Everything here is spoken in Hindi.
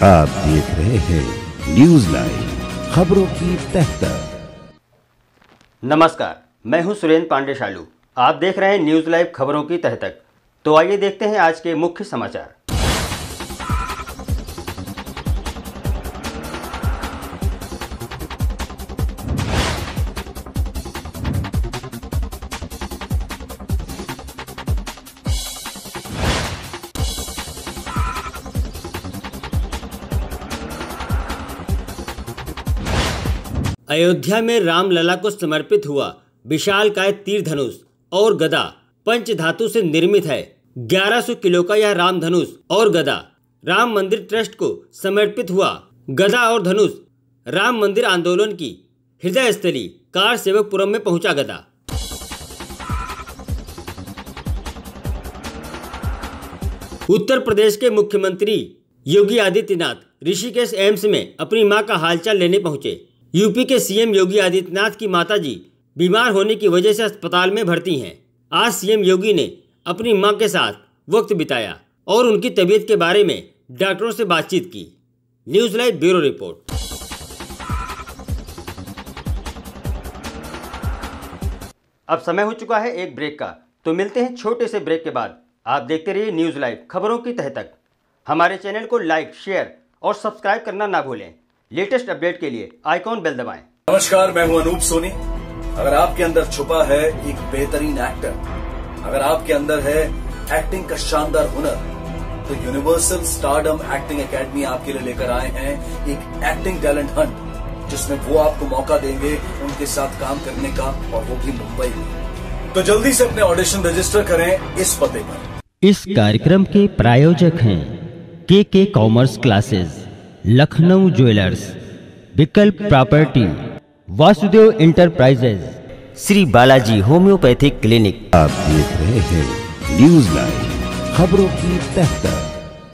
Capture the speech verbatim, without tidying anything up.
आप देख रहे हैं न्यूज लाइव खबरों की तह तक। नमस्कार, मैं हूं सुरेंद्र पांडे शालू। आप देख रहे हैं न्यूज लाइव खबरों की तह तक। तो आइए देखते हैं आज के मुख्य समाचार। अयोध्या में रामलला को समर्पित हुआ विशालकाय तीर धनुष और गदा पंच धातु से निर्मित है। ग्यारह सौ किलो का यह राम धनुष और गदा राम मंदिर ट्रस्ट को समर्पित हुआ। गदा और धनुष राम मंदिर आंदोलन की हृदय स्थली कार सेवकपुरम में पहुंचा। गदा उत्तर प्रदेश के मुख्यमंत्री योगी आदित्यनाथ ऋषिकेश एम्स में अपनी मां का हालचाल लेने पहुंचे। यूपी के सीएम योगी आदित्यनाथ की माताजी बीमार होने की वजह से अस्पताल में भर्ती हैं। आज सीएम योगी ने अपनी मां के साथ वक्त बिताया और उनकी तबीयत के बारे में डॉक्टरों से बातचीत की। News live bureau report. अब समय हो चुका है एक ब्रेक का, तो मिलते हैं छोटे से ब्रेक के बाद। आप देखते रहिए न्यूज लाइव खबरों की तह तक। हमारे चैनल को लाइक, शेयर और सब्सक्राइब करना ना भूलें। लेटेस्ट अपडेट के लिए आइकॉन बेल दबाएं। नमस्कार, मैं हूं अनूप सोनी। अगर आपके अंदर छुपा है एक बेहतरीन एक्टर, अगर आपके अंदर है एक्टिंग का शानदार हुनर, तो यूनिवर्सल स्टारडम एक्टिंग एकेडमी आपके लिए लेकर आए हैं एक एक्टिंग टैलेंट हंट, जिसमें वो आपको मौका देंगे उनके साथ काम करने का, और वो भी मुंबई में। तो जल्दी से अपने ऑडिशन रजिस्टर करें इस पते पर। इस कार्यक्रम के प्रायोजक हैं K K commerce classes, Lucknow jewellers, Vikalp property, Vasudev enterprises, Shri Balaji homeopathic clinic. आप देख रहे हैं न्यूज लाइव खबरों की तह तक।